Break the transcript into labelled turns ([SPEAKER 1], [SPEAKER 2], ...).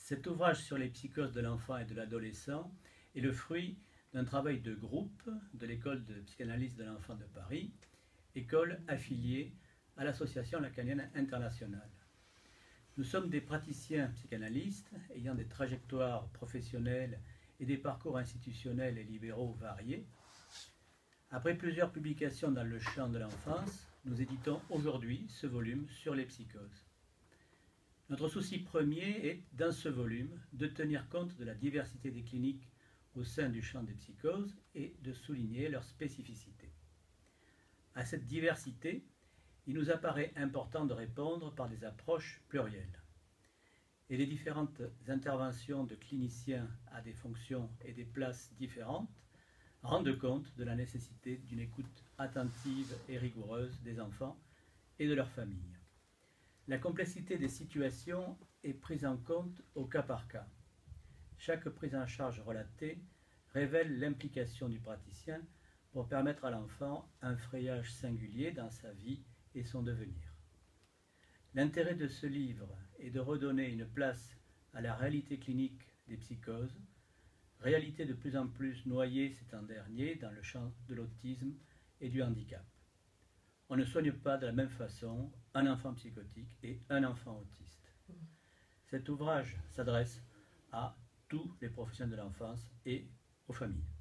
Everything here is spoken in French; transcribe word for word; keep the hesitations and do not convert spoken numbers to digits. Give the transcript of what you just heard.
[SPEAKER 1] Cet ouvrage sur les psychoses de l'enfant et de l'adolescent est le fruit d'un travail de groupe de l'école de psychanalyse de l'enfant de Paris, école affiliée à l'association lacanienne internationale. Nous sommes des praticiens psychanalystes ayant des trajectoires professionnelles et des parcours institutionnels et libéraux variés. Après plusieurs publications dans le champ de l'enfance, nous éditons aujourd'hui ce volume sur les psychoses. Notre souci premier est, dans ce volume, de tenir compte de la diversité des cliniques au sein du champ des psychoses et de souligner leurs spécificités. À cette diversité, il nous apparaît important de répondre par des approches plurielles. Et les différentes interventions de cliniciens à des fonctions et des places différentes rendent compte de la nécessité d'une écoute attentive et rigoureuse des enfants et de leurs familles. La complexité des situations est prise en compte au cas par cas. Chaque prise en charge relatée révèle l'implication du praticien pour permettre à l'enfant un frayage singulier dans sa vie et son devenir. L'intérêt de ce livre est de redonner une place à la réalité clinique des psychoses, réalité de plus en plus noyée ces temps derniers dans le champ de l'autisme et du handicap. On ne soigne pas de la même façon un enfant psychotique et un enfant autiste. Cet ouvrage s'adresse à tous les professionnels de l'enfance et aux familles.